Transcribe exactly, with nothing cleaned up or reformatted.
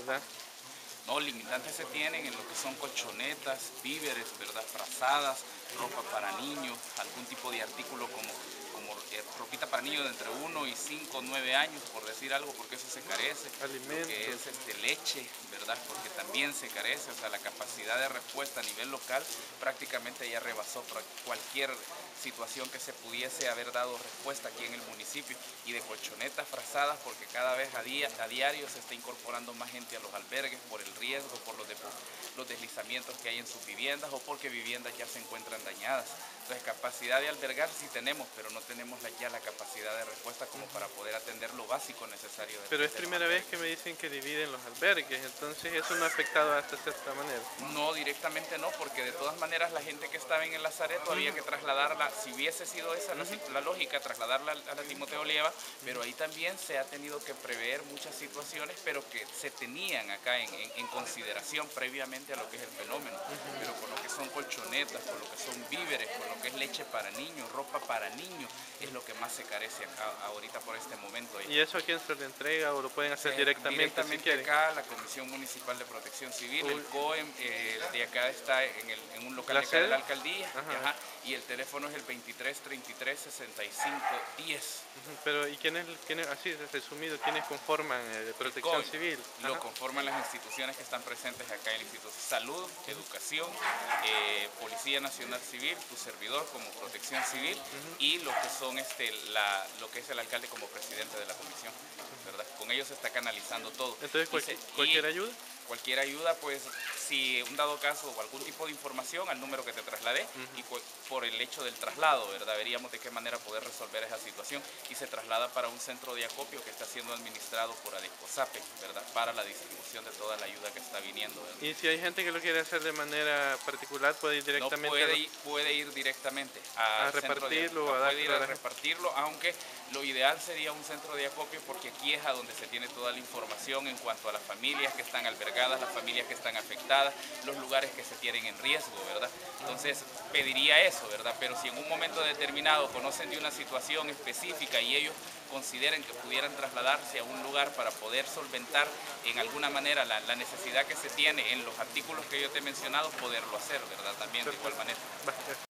¿verdad? No, limitantes se tienen en lo que son colchonetas, víveres, ¿verdad? Frazadas, ropa para niños, algún tipo de artículo como, como eh, ropita para niños de entre uno y cinco, nueve años, por decir algo, porque eso se carece. Lo que Alimentos. es este, leche, ¿verdad? Porque también se carece, o sea, la capacidad de respuesta a nivel local prácticamente ya rebasó cualquier situación que se pudiese haber dado respuesta aquí en el municipio, y de colchonetas frazadas, porque cada vez a, día, a diario se está incorporando más gente a los albergues por el riesgo, por los, de, los deslizamientos que hay en sus viviendas o porque viviendas ya se encuentran dañadas. Entonces, capacidad de albergar sí tenemos, pero no tenemos la, ya la capacidad de respuesta como para poder atender lo básico necesario. De, Pero es de primera vez que me dicen que dividen los albergues, entonces eso no ha afectado hasta cierta manera. No, directamente no, porque de todas maneras la gente que estaba en el Lazareto había que trasladarla, si hubiese sido esa la, la lógica, trasladarla a la Timoteo Lieva, pero ahí también se ha tenido que prever muchas situaciones, pero que se tenían acá en, en, en consideración previamente a lo que es el fenómeno, pero con lo que son colchonetas, con lo que son víveres, con lo que es leche para niños, ropa para niños, es lo que más se carece acá, ahorita por este momento. ¿Y eso a quién se le entrega o lo pueden hacer Eh, directamente, directamente si quieren? acá, la Comisión Municipal de Protección Civil, Uy. el C O E M, eh, de acá está en, el, en un local de acá de la alcaldía, ajá, y el teléfono es el veintitrés treinta y tres sesenta y cinco diez. Uh-huh. Pero ¿y quiénes, quiénes, así resumido, quiénes conforman eh, Protección C O E M, Civil? Lo Ajá. conforman las instituciones que están presentes acá en el Instituto Salud, Educación, eh, Policía Nacional Civil, tu servidor como Protección Civil, uh-huh. y lo que son este, la, lo que es el alcalde como presidente de la comisión, ¿verdad? Con ellos se está canalizando todo. Entonces, cual, se, ¿cualquier ayuda? Cualquier ayuda, pues, si un dado caso o algún tipo de información al número que te trasladé, uh-huh. y por el hecho del traslado, ¿verdad? Veríamos de qué manera poder resolver esa situación, y se traslada para un centro de acopio que está siendo administrado por Adescosape, ¿verdad? Para la distribución de toda la ayuda que está viniendo, ¿verdad? Y si hay gente que lo quiere hacer de manera particular, puede ir directamente. No puede, ir, puede ir directamente a repartirlo, de, a, a puede ir a repartirlo, aunque lo ideal sería un centro de acopio, porque aquí es a donde se tiene toda la información en cuanto a las familias que están albergadas, las familias que están afectadas, los lugares que se tienen en riesgo, ¿verdad? Entonces pediría eso, ¿verdad? Pero si en un momento determinado conocen de una situación específica y ellos consideren que pudieran trasladarse a un lugar para poder solventar en alguna manera la, la necesidad que se tiene en los artículos que yo te he mencionado, poderlo hacer, ¿verdad? También de igual manera.